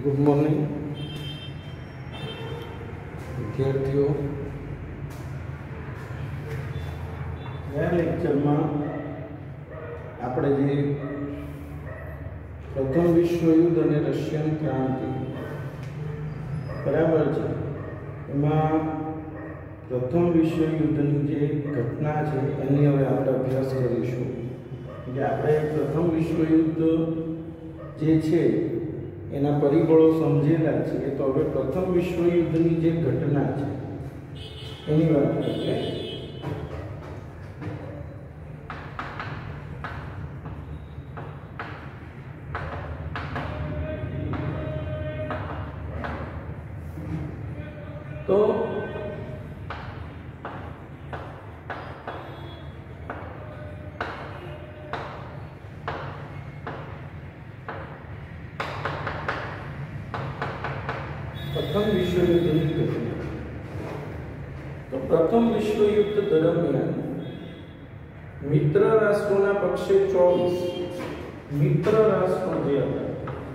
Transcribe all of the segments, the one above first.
Good morning વિદ્યાર્થીઓ। ગયા લેક્ચરમાં આપણે જે પ્રથમ વિશ્વયુદ્ધ અને રશિયન ક્રાંતિ બરાબર છે એમાં પ્રથમ વિશ્વયુદ્ધની જે ઘટના છે એની હવે આપણે અભ્યાસ કરીશું। કે આપણે પ્રથમ વિશ્વયુદ્ધ જે છે એના પરિબળો સમજેલા છે, તો હવે પ્રથમ વિશ્વયુદ્ધની જે ઘટના છે એની વાત કરીએ। તો પ્રથમ વિશ્વયુદ્ધની ઘટના, તો પ્રથમ વિશ્વયુદ્ધ દરમિયાન મિત્ર રાષ્ટ્રોના પક્ષે 24 મિત્ર રાષ્ટ્રો જે હતા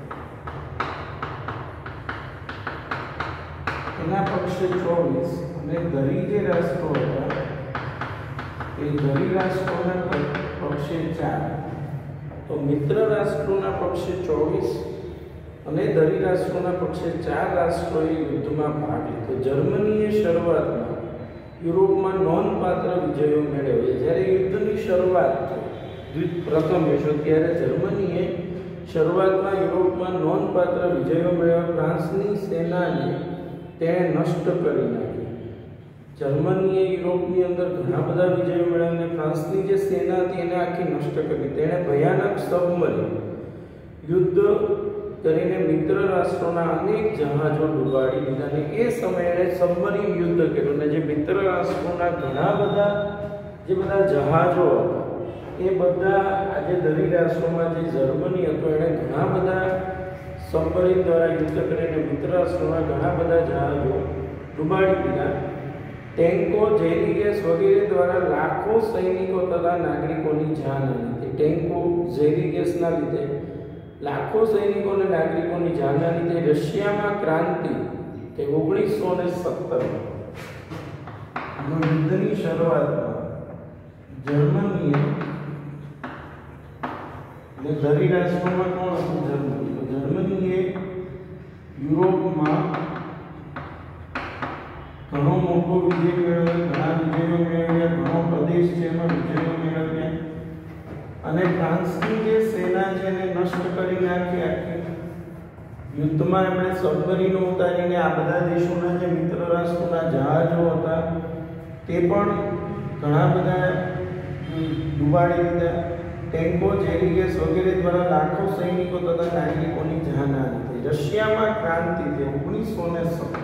એના પક્ષે 24 અને ધરી જે રાષ્ટ્રો હતા એ ધરી રાષ્ટ્રોના પક્ષે 4। તો મિત્ર રાષ્ટ્રોના પક્ષે 24 અને ધરી રાષ્ટ્રોના પક્ષે 4 રાષ્ટ્રોએ યુદ્ધમાં ભાગ લીધો। જર્મનીએ શરૂઆતમાં યુરોપમાં નોંધપાત્ર વિજયો મેળવ્યા। જ્યારે યુદ્ધની શરૂઆત પ્રથમ વિશ્વ ત્યારે જર્મનીએ શરૂઆતમાં યુરોપમાં નોંધપાત્ર વિજયો મેળવ્યા। ફ્રાન્સની સેનાને તેણે નષ્ટ કરી નાખી। જર્મનીએ યુરોપની અંદર ઘણા બધા વિજયો મેળવ્યા અને ફ્રાન્સની જે સેના હતી એને આખી નષ્ટ કરી। તેણે ભયાનક સબમરીન યુદ્ધ કરીને મિત્ર રાષ્ટ્રોના અનેક જહાજો ડૂબાડી દીધા અને એ સમયે સબમરીન યુદ્ધ કર્યું અને જે મિત્ર રાષ્ટ્રોના ઘણા બધા જહાજો હતા એ બધા આજે ધરી રાષ્ટ્રોમાં જે જર્મની હતો એણે ઘણા બધા સબમરીન દ્વારા યુદ્ધ કરીને મિત્ર રાષ્ટ્રોના ઘણા બધા જહાજો ડૂબાડી દીધા। ટેન્કો, ઝેરી ગેસ વગેરે દ્વારા લાખો સૈનિકો તથા નાગરિકોની જાન આવી હતી। ટેન્કો, ઝેરી ગેસના લીધે લાખો સૈનિકો અને નાગરિકોની જાનના લીધે રશિયામાં ક્રાંતિ કે 1917 યુદ્ધની શરૂઆતમાં જર્મનીએ એટલે ધરી રાષ્ટ્રોમાં કોણ હતું? જર્મની। તો જર્મનીએ યુરોપમાં ઘણો મોટો વિજય મેળવ્યો, ઘણા વિજયો મેળવ્યા, ઘણો પ્રદેશ છે એમાં વિજયો મેળવ્યા અને ફ્રાન્સની જે સેના છે એને નષ્ટ કરી નાખી। આખી યુદ્ધમાં એમણે સબમરીનો ઉતારીને આ બધા દેશોના જે મિત્ર રાષ્ટ્રોના જહાજો હતા તે પણ ઘણા બધા ડૂબાડી દીધા। ટેન્કો, ઝેરી ગેસ વગેરે દ્વારા લાખો સૈનિકો તથા નાગરિકોની જાન આવી હતી। રશિયામાં ક્રાંતિ તે 1917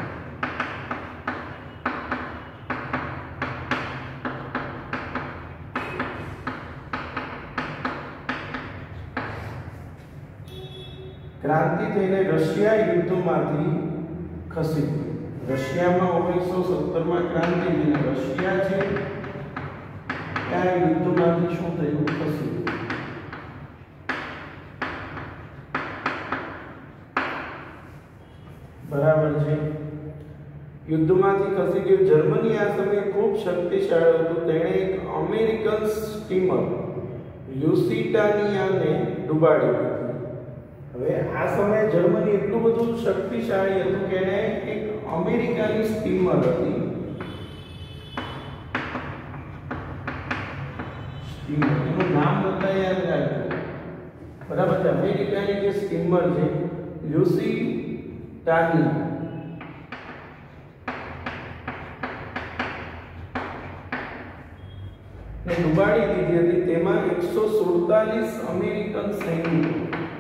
ક્રાંતિ થઈને રશિયા યુદ્ધમાંથી ખસી ગયું। રશિયામાં 1917માં ક્રાંતિ થઈને રશિયા છે ત્યાં યુદ્ધમાંથી શું થયું? ખસી ગયું। બરાબર છે, યુદ્ધમાંથી ખસી ગયું। જર્મની આ સમયે ખૂબ શક્તિશાળી હતું। તેણે એક અમેરિકન સ્ટીમર લ્યુસિટાનિયાને ડૂબાડી દીધી। હવે આ સમયે જર્મની એટલું બધું શક્તિશાળી હતું કે એને એક અમેરિકાની સ્ટીમર હતી, એનું નામ બધા યાદ રાખજો બરાબર છે। અમેરિકાની જે સ્ટીમર છે લ્યુસિટાનિયા ને ડૂબાડી દીધી હતી। તેમાં 147 અમેરિકન સૈનિકો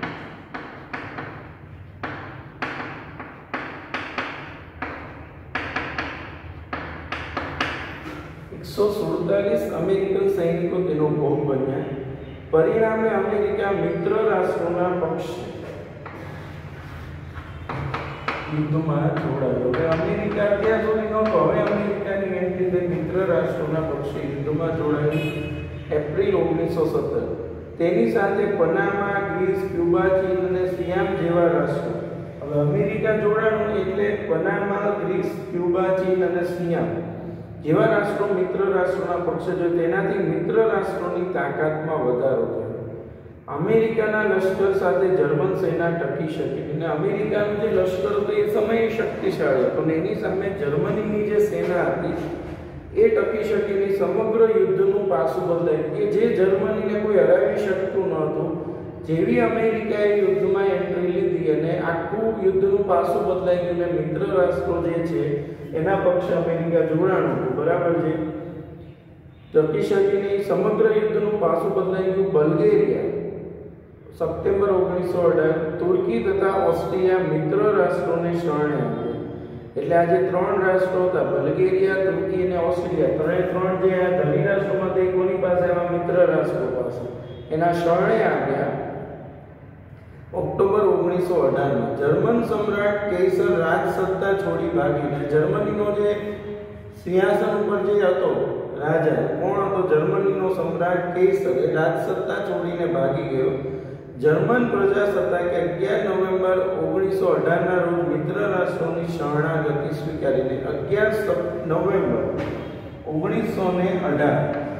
147 અમેરિકન સૈનિકો તેનો ભોગ બન્યા। પરિણામે અમેરિકા મિત્ર રાષ્ટ્રોના પક્ષે યુદ્ધમાં જોડાયો। હવે અમેરિકા ત્યાં સુધી નહોતો, હવે અમેરિકાની એન્ટ્રી થઈ મિત્ર રાષ્ટ્રોના પક્ષે યુદ્ધમાં જોડાયું। એપ્રિલ 1917 તેની સાથે પનામા, ગ્રીસ, ક્યુબા, ચીન અને સિયામ જેવા રાષ્ટ્રો અમેરિકા જોડાણું એટલે પનામા, ગ્રીસ, ક્યુબા, ચીન અને સિયામ જેવા રાષ્ટ્રો મિત્ર રાષ્ટ્રોના પક્ષે જો તેનાથી મિત્ર રાષ્ટ્રોની તાકાતમાં વધારો થયો. અમેરિકાના લશ્કર સાથે જર્મન સેના ટકી શકી અને અમેરિકાનું જે લશ્કર હતું એ સમયે શક્તિશાળી હતું અને એની સામે જર્મનીની જે સેના હતી એ ટકી શકીને સમગ્ર યુદ્ધનું પાસું બદલાયું કે જે જર્મનીને કોઈ હરાવી શકતું ન હતું. જેવી અમેરિકાએ યુદ્ધમાં એન્ટ્રી લીધી અને આખું યુદ્ધનું પાસું બદલાઈ ગયું અને મિત્ર રાષ્ટ્રો જે છે એના પક્ષે અમેરિકા જોડાણું હતું. બરાબર છે. ટકી શકીને સમગ્ર યુદ્ધનું પાસું બદલાઈ ગયું. બલ્ગેરિયા સપ્ટેમ્બર 1918 તુર્કી તથા ઓસ્ટ્રિયા મિત્ર રાષ્ટ્રોને શરણે આવ્યા. એટલે આ જે ત્રણ રાષ્ટ્રો હતા બલ્ગેરિયા, તુર્કી અને ઓસ્ટ્રિયા ત્રણ જે આ ધની રાષ્ટ્રોમાં તે કોની પાસે આવ્યા? મિત્ર રાષ્ટ્રો પાસે એના શરણે આવ્યા. ઓક્ટોબર 1918 જર્મન સમ્રાટ કેસર રાજસત્તા છોડી ભાગીને જર્મનીનો જે સિંહાસન ઉપર જે હતો રાજા કોણ હતો? જર્મનીનો સમ્રાટ કેસર એ રાજસત્તા છોડીને ભાગી ગયો. જર્મન પ્રજાસત્તાકે 11 નવેમ્બર 1918 ના રોજ મિત્ર રાષ્ટ્રોની શરણાગતિ સ્વીકારીને 11 નવેમ્બર 1918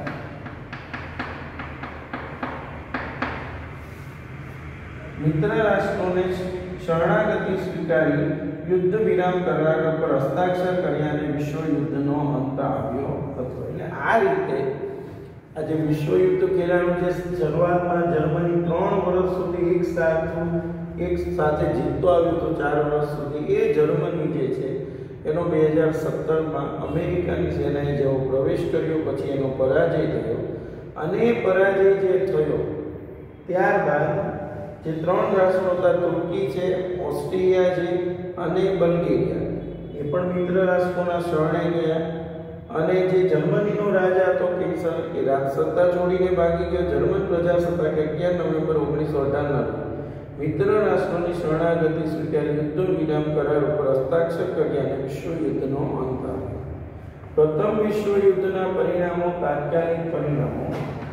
મિત્ર રાષ્ટ્રોને શરણાગતિ સ્વીકારી યુદ્ધ વિરામ કરાર પર હસ્તાક્ષર કર્યા અને વિશ્વ યુદ્ધનો અંત આવ્યો હતો. એટલે આ રીતે આ જે વિશ્વ યુદ્ધ ખેલાનું જે શરૂઆતમાં જર્મની 3 વર્ષ સુધી એક સાથે જીતતો આવ્યું તો 4 વર્ષ સુધી એ જર્મની જે છે એનો 2017માં અમેરિકાની સેનાએ જેવો પ્રવેશ કર્યો પછી એનો પરાજય થયો અને એ પરાજય જે થયો ત્યારબાદ જે 3 રાષ્ટ્રો હતા તુર્કી છે, ઓસ્ટ્રિયા છે અને બલ્ગેરિયા એ પણ મિત્ર રાષ્ટ્રોના શરણે ગયા અને જે જર્મનીનો રાજા હતો કેસર એ રાજસત્તા છોડીને ભાગી ગયો. જર્મન પ્રજાસત્તાકે 11 નવેમ્બર 1918 મિત્ર રાષ્ટ્રોની શરણાગતિ સ્વીકારી યુદ્ધ વિરામ કરાર ઉપર હસ્તાક્ષર કર્યા અને વિશ્વ યુદ્ધનો અંત આવ્યો. પ્રથમ વિશ્વ યુદ્ધના પરિણામો, તાત્કાલિક પરિણામો.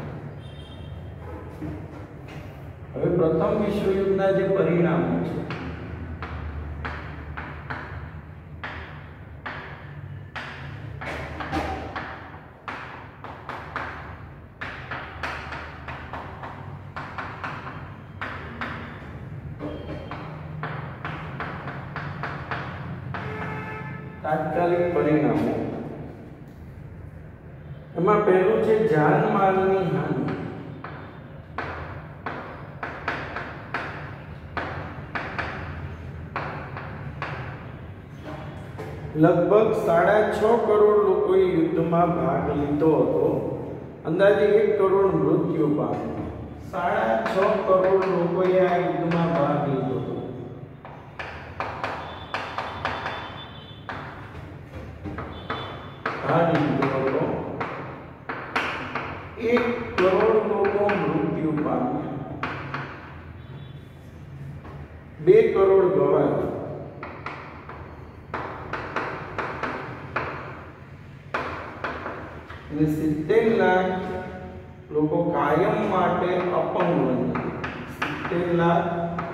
હવે પ્રથમ વિશ્વ યુદ્ધના જે પરિણામો છે તાત્કાલિક પરિણામો એમાં પહેલું છે જાનમાલની હાનિ. લગભગ 6.5 કરોડ લોકોએ યુદ્ધમાં ભાગ લીધો હતો. અંદાજે 1 કરોડ મૃત્યુ પામ્યા. 6.5 કરોડ લોકોએ આ યુદ્ધમાં ભાગ લીધો હતો. ભાગ લીધો હતો. 1 કરોડ લોકો મૃત્યુ પામ્યા. 2 કરોડ ગવાયા. અને 70 લાખ લોકો કાયમ માટે અપંગ બન્યા. 70 લાખ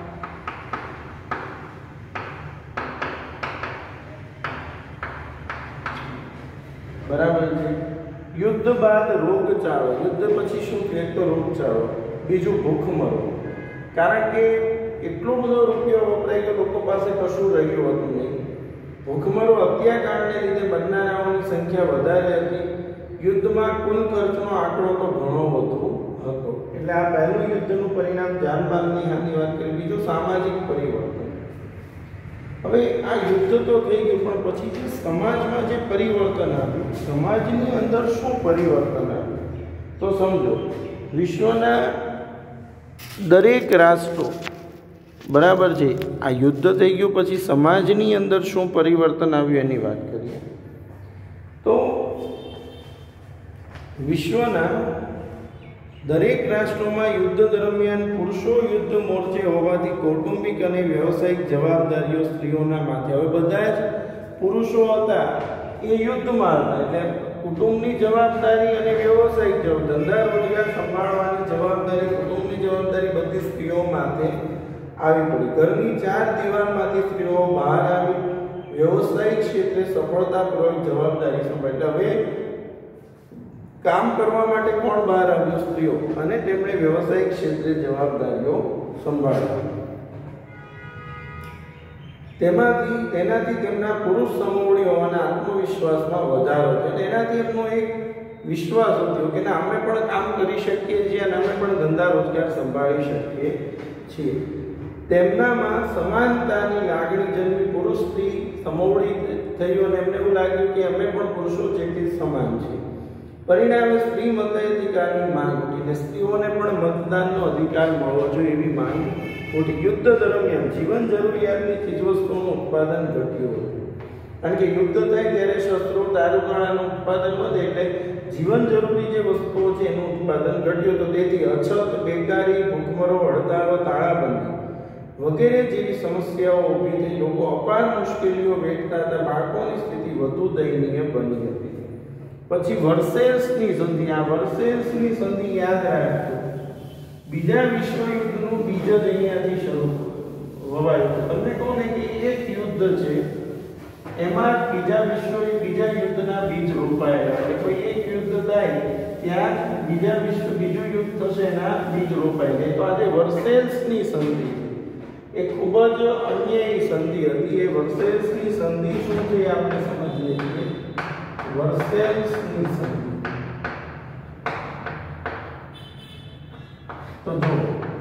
બરાબર છે. યુદ્ધ બાદ રોગચાળો. યુદ્ધ પછી શું કહે તો રોગચાળો. બીજું ભૂખમરો. કારણ કે એટલો બધો રૂપિયો વપરાઈ ગયો લોકો પાસે કશું રહ્યું હતું નહીં. ભૂખમરો હત્યાકાંડને લીધે મરનારાઓની સંખ્યા વધારે હતી. યુદ્ધમાં કુલ ખર્ચનો આંકડો તો ઘણો વધુ હતો. એટલે આ પહેલું યુદ્ધનું પરિણામ જાનમાલની હાનિ વાત કરી. બીજું સામાજિક પરિવર્તન. હવે આ યુદ્ધ તો થઈ ગયું પણ પછી જે સમાજમાં જે પરિવર્તન આવ્યું, સમાજની અંદર શું પરિવર્તન આવ્યું તો સમજો. વિશ્વના દરેક રાષ્ટ્રો બરાબર છે. આ યુદ્ધ થઈ ગયું પછી સમાજની અંદર શું પરિવર્તન આવ્યું એની વાત કરીએ તો વિશ્વના દરેક રાષ્ટ્રોમાં યુદ્ધ દરમિયાન પુરુષો યુદ્ધ મોરચે હોવાથી કૌટુંબિક અને વ્યવસાયિક જવાબદારીઓ સ્ત્રીઓના માથે. હવે બધા જ પુરુષો હતા એ યુદ્ધમાં હતા એટલે કુટુંબની જવાબદારી અને વ્યવસાયિક ધંધા રોજગાર સંભાળવાની જવાબદારી, કુટુંબની જવાબદારી બધી સ્ત્રીઓ માથે આવી પડી. ઘરની 4 દિવાલમાંથી સ્ત્રીઓ બહાર આવી વ્યવસાયિક ક્ષેત્રે સફળતાપૂર્વક જવાબદારી સંભાળી. હવે કામ કરવા માટે કોણ બહાર આવ્યું? સ્ત્રીઓ, અને તેમણે વ્યવસાયિક ક્ષેત્રે જવાબદારીઓ સંભાળી. તેનાથી તેમના પુરુષ સમૂહણીઓના આત્મવિશ્વાસમાં વધારો થયો. એનાથી એમનો એક વિશ્વાસ થયો કે ના, અમે પણ કામ કરી શકીએ છીએ અને અમે પણ ધંધા રોજગાર સંભાળી શકીએ છીએ. તેમનામાં સમાનતાની લાગણી જન્મી. પુરુષ સ્ત્રી સમૂહણી થયું અને એમને એવું લાગ્યું કે અમે પણ પુરુષો જેટલી સમાન છીએ. પરિણામે સ્ત્રી મતાધિકારની માંગ ઉઠી અને સ્ત્રીઓને પણ મતદાનનો અધિકાર મળવો જોઈએ એવી માંગ ઉઠી. યુદ્ધ દરમિયાન જીવન જરૂરિયાતની ચીજવસ્તુઓનું ઉત્પાદન ઘટ્યું હતું. કારણ કે યુદ્ધ થાય ત્યારે શસ્ત્રો, દારૂખાનાનું ઉત્પાદન વધે એટલે જીવન જરૂરી જે વસ્તુઓ છે એનું ઉત્પાદન ઘટ્યું હતું. તેથી અછત, બેકારી, ભૂખમરો, હડતાલો, તાળાબંધી વગેરે જેવી સમસ્યાઓ ઊભી થઈ. લોકો અપાર મુશ્કેલીઓ વેઠતા હતા. બાળકોની સ્થિતિ વધુ દયનીય બની હતી. પછી વર્સેલ્સની સંધિ. આ વર્સેલ્સની સંધિ યાદ રાખજો. બીજા વિશ્વયુદ્ધનું બીજ જ અહીંયાથી શરૂ વવાયું. તમને કહું ને કે એક યુદ્ધ છે એમાં બીજા યુદ્ધના બીજ રોપાયેલા. એટલે કોઈ એક યુદ્ધ થાય ત્યાં બીજું યુદ્ધ થશે એના બીજ રોપાયેલા. તો આજે વર્સેલ્સની સંધિ એ ખૂબ જ અન્યાયી સંધિ હતી. એ વર્સેલ્સની સંધિ શું છે આપણે સમજીએ છીએ. વર્સેલ્સની સંધિ તો જો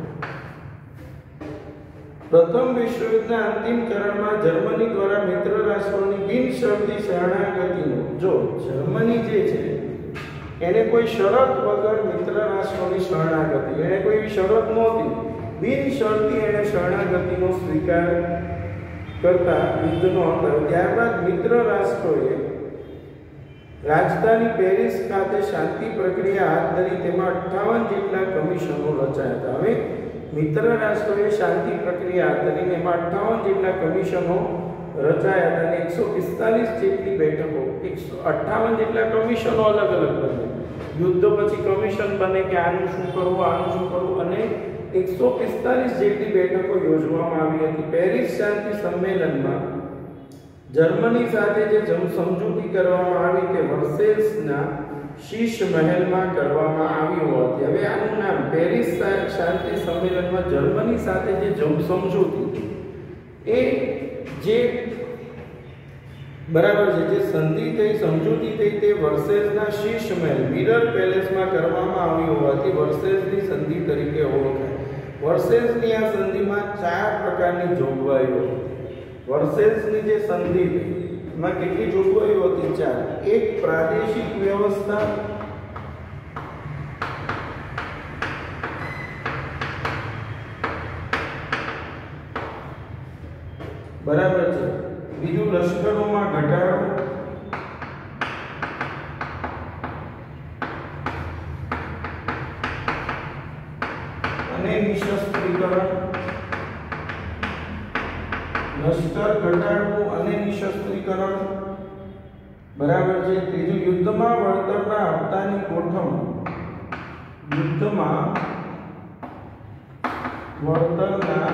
પ્રથમ વિશ્વયુદ્ધના અંતિમ ચરણમાં જર્મની દ્વારા મિત્ર રાષ્ટ્રોની બિનશરતી શરણાગતિનો, જો જર્મની જે છે એને કોઈ શરત વગર મિત્ર રાષ્ટ્રોની શરણાગતિ, એને કોઈ એવી શરત નહોતી, બિનશરતી એને શરણાગતિનો સ્વીકાર કરતા યુદ્ધનો અંત આવ્યો. ત્યારબાદ મિત્ર રાષ્ટ્રોએ રાજધાની પેરિસ ખાતે શાંતિ પ્રક્રિયા હાથ ધરી. તેમાં 58 જેટલા કમિશનો રચાયા હતા. હવે મિત્ર રાષ્ટ્રોએ શાંતિ પ્રક્રિયા હાથ ધરીને એમાં 58 જેટલા કમિશનો રચાયા હતા અને 145 જેટલી બેઠકો, 58 જેટલા કમિશનો અલગ અલગ બને. યુદ્ધ પછી કમિશન બને કે આનું શું કરવું અને 145 જેટલી બેઠકો યોજવામાં આવી હતી. પેરિસ શાંતિ સંમેલનમાં જર્મની સાથે જે સમજૂતી કરવામાં આવી તે વર્સેલ્સના શીશ મહેલમાં કરવામાં આવી હોવાથી હવે આનું નામ પેરિસ શાંતિ સંમેલનમાં જર્મની સાથે જે સમજૂતી એ જે બરાબર છે, જે સંધિ થઈ, સમજૂતી થઈ તે વર્સેલ્સના શીશ મહેલ મિરર પેલેસમાં કરવામાં આવી હોવાથી વર્સેલ્સની સંધિ તરીકે ઓળખાય. વર્સેલ્સની આ સંધિમાં 4 પ્રકારની જોગવાઈઓ હતી. વર્સેલ્સની જે સંધિ એમાં કેટલી જોગવાઈઓ હતી? 4. એક, પ્રાદેશિક વ્યવસ્થા, બરાબર છે. બીજું, લશ્કરોમાં ઘટાડો, અને નિશસ્ત્રીકરણ. લશ્કર ઘટાડવું અને નિશસ્ત્રીકરણ, બરાબર છે. ત્રીજું, યુદ્ધમાં વળતરના હપ્તાની ગોઠવણી. યુદ્ધમાં વળતરના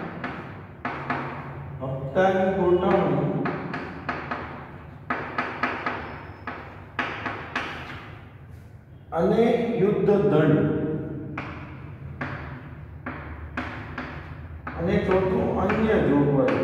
હપ્તાની ગોઠવણી અને યુદ્ધ દંડ. અને ચોથું, અન્ય જોગવાઈઓ.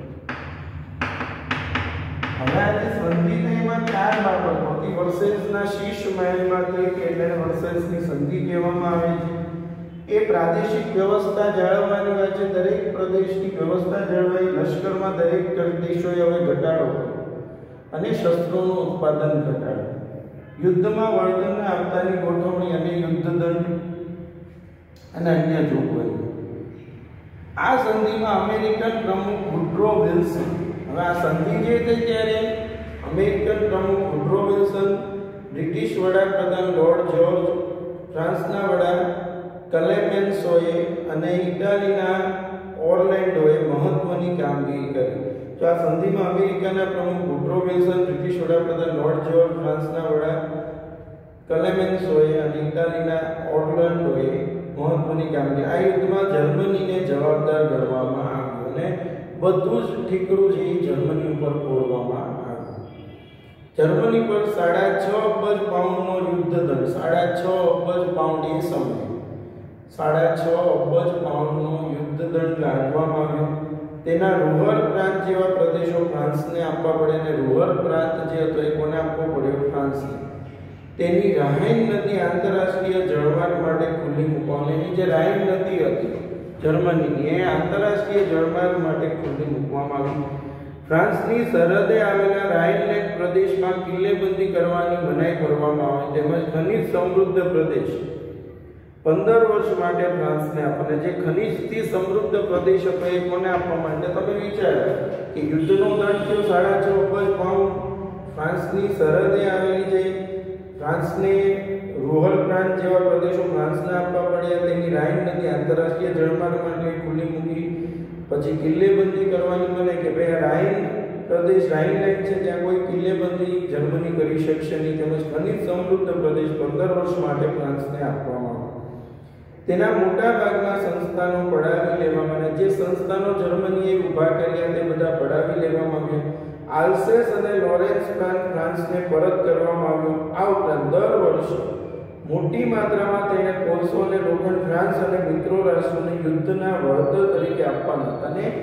હવે આ જે સંધિ થઈ એમાં 4 બાબતો હતી. વર્સેલ્સના શીશ મહેલમાં થઈ કે એટલે વર્સેલ્સની સંધિ કહેવામાં આવે છે. એ પ્રાદેશિક વ્યવસ્થા જાળવવાની વાત છે. દરેક પ્રદેશની વ્યવસ્થા જળવાઈ. લશ્કરમાં દરેક દેશોએ હવે ઘટાડો અને શસ્ત્રોનું ઉત્પાદન ઘટાડ્યું. યુદ્ધમાં વળતરના હપ્તાની ગોઠવણી અને યુદ્ધ દંડ અને અન્ય જોગવાઈઓ. આ સંધિમાં અમેરિકન પ્રમુખ વુડ્રો વિલ્સન, હવે આ સંધિ જે થઈ ત્યારે અમેરિકન પ્રમુખ વુડ્રો વિલ્સન, બ્રિટિશ વડાપ્રધાન લોર્ડ જ્યોર્જ, ફ્રાન્સના વડા ક્લેમેન્સોએ અને ઇટાલીના ઓર્લેન્ડોએ મહત્વની કામગીરી કરી. તો આ સંધિમાં અમેરિકાના પ્રમુખ વુડ્રો વિલ્સન, બ્રિટિશ વડાપ્રધાન લોર્ડ જ્યોર્જ, ફ્રાન્સના વડા ક્લેમેન્સોએ અને ઇટાલીના ઓર્લેન્ડોએ મહત્વની કામગીરી. આ યુદ્ધમાં જર્મનીને જવાબદાર ગણવામાં આવ્યો અને બધું જ ઠીકરું જે જર્મની ઉપર ફોડવામાં આવ્યું. જર્મની પર 6.5 અબજ પાઉન્ડનો યુદ્ધ દંડ, 6.5 અબજ પાઉન્ડ એ સમયે 6.5 અબજ પાઉન્ડનો યુદ્ધ દંડ લાદવામાં આવ્યો. તેના રૂહર પ્રાંત જેવા પ્રદેશો ફ્રાન્સને આપવા પડે અને રૂહર પ્રાંત જે હતો એ કોને આપવો પડ્યો? ફ્રાન્સને. તેની રાઇન નદી આંતરરાષ્ટ્રીય જળમાર્ગ માટે ખુલ્લી મૂકવાની, જે રાઇન નદી હતી જર્મનીની એ આંતરરાષ્ટ્રીય જળમાર્ગ માટે ખુલ્લી મૂકવામાં આવી. ફ્રાન્સની સરહદે આવેલા રાઇન લેક પ્રદેશમાં કિલ્લેબંધી કરવાની મનાઈ કરવામાં આવી તેમજ ખનિજ સમૃદ્ધ પ્રદેશ 15 વર્ષ માટે ફ્રાન્સને આપવાના. જે ખનિજથી સમૃદ્ધ પ્રદેશ હતો એ કોને આપવા માટે? તમે વિચારો કે યુદ્ધનો દંડ થયો 6.5 અબજ પાઉન્ડ. ફ્રાન્સની સરહદે આવેલી છે ફ્રાન્સને રૂહર પ્રાંત જેવા પ્રદેશો ફ્રાન્સને આપવા પડ્યા. તેની રાઇન નદી આંતરરાષ્ટ્રીય જળમાર્ગ માટે ખુલ્લી મૂકી. પછી કિલ્લેબંધી કરવાની મને કે ભાઈ રાઇન પ્રદેશ રાઇન લેક છે ત્યાં કોઈ કિલ્લેબંધી જર્મની કરી શકશે નહીં તેમજ ખનિજ સમૃદ્ધ પ્રદેશ 15 વર્ષ માટે ફ્રાન્સને આપવામાં આવ્યો. તેના મોટા ભાગના સંસ્થાનો પડાવી લેવામાં આવ્યા. જે સંસ્થાનો જર્મનીએ ઊભા કર્યા તે બધા પડાવી લેવામાં આવ્યા. આલ્સેસ અને લોરેન્સ પ્રાંત ફ્રાન્સને પરત કરવામાં આવ્યો. આ ઉપરાંત દર વર્ષે મોટી માત્રામાં તેને કોલસો અને લોખંડ ફ્રાન્સ અને મિત્રો રાષ્ટ્રોને યુદ્ધના વળતર તરીકે આપવાના હતા અને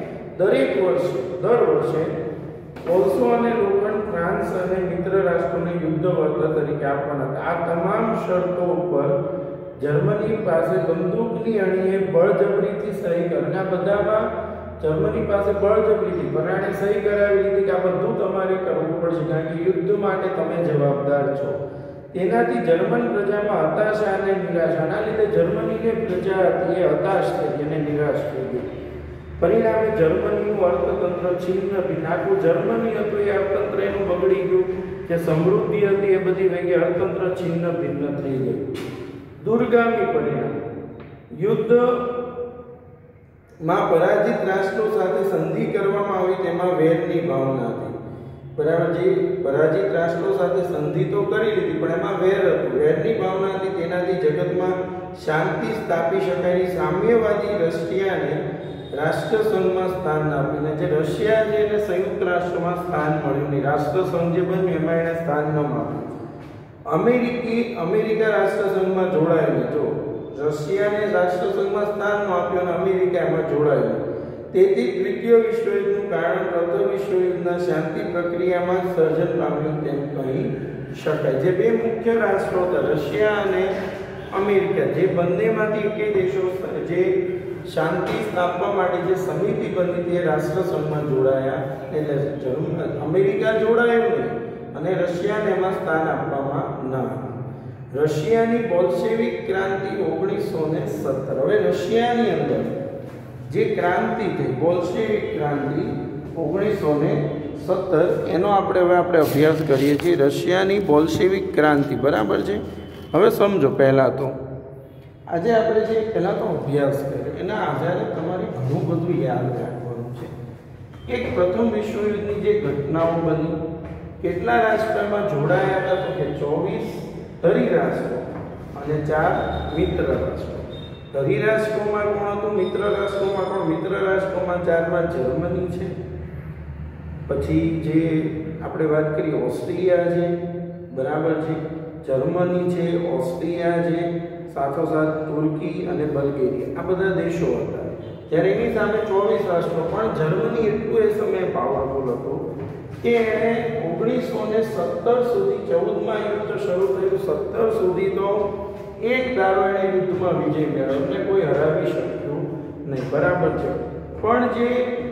દર વર્ષે કોલસો અને લોખંડ ફ્રાન્સ અને મિત્ર રાષ્ટ્રોને યુદ્ધ વળતર તરીકે આપવાના હતા. આ તમામ શરતો ઉપર જર્મની પાસે બંદૂકની અણીએ બળજબરીથી સહી કરી. આ બધામાં જર્મની પાસે બળજબરીથી પરાણે સહી કરાવી લીધી કે આ બધું તમારે કરવું પડશે કારણ કે યુદ્ધ માટે તમે જવાબદાર છો. તેનાથી જર્મન પ્રજામાં હતાશા અને નિરાશાના લીધે જર્મનીની પ્રજા હતી એ હતાશ થઈ ગઈ અને નિરાશ થઈ ગઈ. પરિણામે જર્મનીનું અર્થતંત્ર છિન્ન ભિન્ન, આખું જર્મની હતું એ અર્થતંત્ર એનું બગડી ગયું. જે સમૃદ્ધિ હતી એ બધી વહી ગઈ, અર્થતંત્ર છિન્ન ભિન્ન થઈ ગયું. દુર્ગામી પરિણામ યુદ્ધમાં પરાજિત રાષ્ટ્રો સાથે સંધિ કરવામાં આવી તેમાં વેરની ભાવના હતી. બરાબર, જે પરાજિત રાષ્ટ્રો સાથે સંધિ તો કરી લીધી પણ એમાં વેર હતું, વેરની ભાવના હતી. તેનાથી જગતમાં શાંતિ સ્થાપી શકાય. સામ્યવાદી રશિયાને રાષ્ટ્રસંઘમાં સ્થાન આપ્યું. જે રશિયા છે એને સંયુક્ત રાષ્ટ્રમાં સ્થાન મળ્યું નહીં. રાષ્ટ્રસંઘ જે બન્યું એમાં એને સ્થાન ન મળ્યું. અમેરિકા રાષ્ટ્રસંઘમાં જોડાયેલું. જો રશિયાને રાષ્ટ્રસંઘમાં સ્થાન ન આપ્યું અને અમેરિકા એમાં જોડાયેલું. તેથી દ્વિતીય વિશ્વયુદ્ધનું કારણ પ્રથમ વિશ્વયુદ્ધના શાંતિ પ્રક્રિયામાં સર્જન પામ્યું તેમ કહી શકાય. જે બે મુખ્ય રાષ્ટ્રો હતા રશિયા અને અમેરિકા, જે બંનેમાંથી એક દેશો જે શાંતિ સ્થાપવા માટે જે સમિતિ બની તે રાષ્ટ્રસંઘમાં જોડાયા. એટલે અમેરિકા જોડાયું નહીં અને રશિયાને એમાં સ્થાન આપવામાં ન આવ્યું. રશિયાની બોલ્શેવિક ક્રાંતિ 1917. હવે રશિયાની અંદર જે ક્રાંતિ થઈ બોલ્શેવિક ક્રાંતિ 1917 એનો આપણે અભ્યાસ કરીએ છીએ. રશિયાની બોલ્શેવિક ક્રાંતિ, બરાબર છે. હવે સમજો પહેલાં તો આજે આપણે જે પહેલાં તો અભ્યાસ કર્યો એના આધારે તમારે ઘણું બધું યાદ રાખવાનું છે. એક પ્રથમ વિશ્વયુદ્ધની જે ઘટનાઓ બની, કેટલા રાષ્ટ્રમાં જોડાયા હતા તો કે 24 ધરી રાષ્ટ્રો અને 4 મિત્ર રાષ્ટ્રો. ધરી રાષ્ટ્રોમાં કોણ હતું? મિત્ર રાષ્ટ્રોમાં કોણ? મિત્ર રાષ્ટ્રોમાં 4માં જર્મની છે, પછી જે આપણે વાત કરીએ ઓસ્ટ્રિયા છે, બરાબર છે, જર્મની છે, ઓસ્ટ્રિયા છે, સાથોસાથ તુર્કી અને બલ્ગેરિયા, આ બધા દેશો હતા. જ્યારે એની સામે 24 રાષ્ટ્રો, પણ જર્મની એટલું એ સમયે પાવરફુલ હતું કે એણે 1917 સુધી 14માં યુદ્ધ શરૂ થયું 17 સુધી તો એક ધારો એણે યુદ્ધમાં વિજય મેળવ્યો એટલે કોઈ હરાવી શક્યું નહીં, બરાબર છે. પણ જે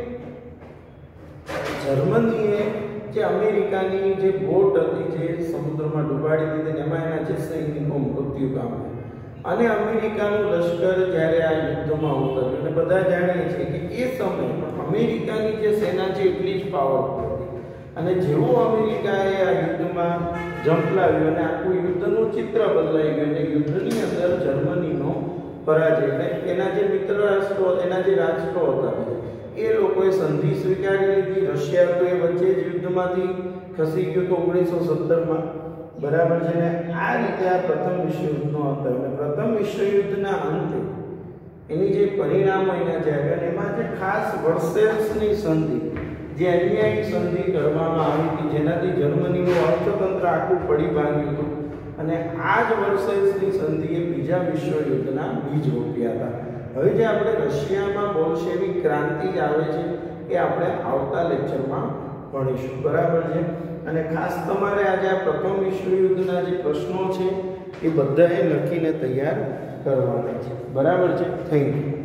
જર્મનીએ જે અમેરિકાની જે બોટ હતી જે સમુદ્રમાં ડૂબાડી દીધી એમાં એના જે સૈનિકો મૃત્યુ પામ્યા અને અમેરિકાનું લશ્કર જ્યારે આ યુદ્ધમાં ઉતર્યું અને બધા જાણીએ છીએ કે એ સમયમાં અમેરિકાની જે સેના છે એટલી જ પાવરફુલ હતી અને જેવું અમેરિકાએ આ યુદ્ધમાં ઝંપલાવ્યું અને આખું યુદ્ધનું ચિત્ર બદલાઈ ગયું અને યુદ્ધની અંદર જર્મનીનો પરાજય અને એના જે મિત્ર રાષ્ટ્રો એના જે રાષ્ટ્રો હતા એ લોકોએ સંધિ સ્વીકારી લીધી. રશિયા તો એ વચ્ચે જ યુદ્ધમાંથી ખસી ગયું તો 1917માં બરાબર છે ને? આ રીતે આ પ્રથમ વિશ્વયુદ્ધનો અંત. અને પ્રથમ વિશ્વયુદ્ધના અંતે એની જે પરિણામો એના જે આવ્યા એમાં જે ખાસ વર્સેલ્સની સંધિ, જે અન્યાયી સંધિ કરવામાં આવી હતી, જેનાથી જર્મનીનું અર્થતંત્ર આખું પડી ભાંગ્યું હતું, અને આ જ વર્સેલ્સની સંધિએ બીજા વિશ્વયુદ્ધના બીજ રોપ્યા હતા. હવે જે આપણે રશિયામાં બોલ્શેવિક ક્રાંતિ આવે છે એ આપણે આવતા લેક્ચરમાં ભણીશું. બરાબર છે? અને ખાસ તમારે આજે આ પ્રથમ વિશ્વયુદ્ધના જે પ્રશ્નો છે એ બધાએ લખીને તૈયાર કરવાના છે. બરાબર છે? Thank you.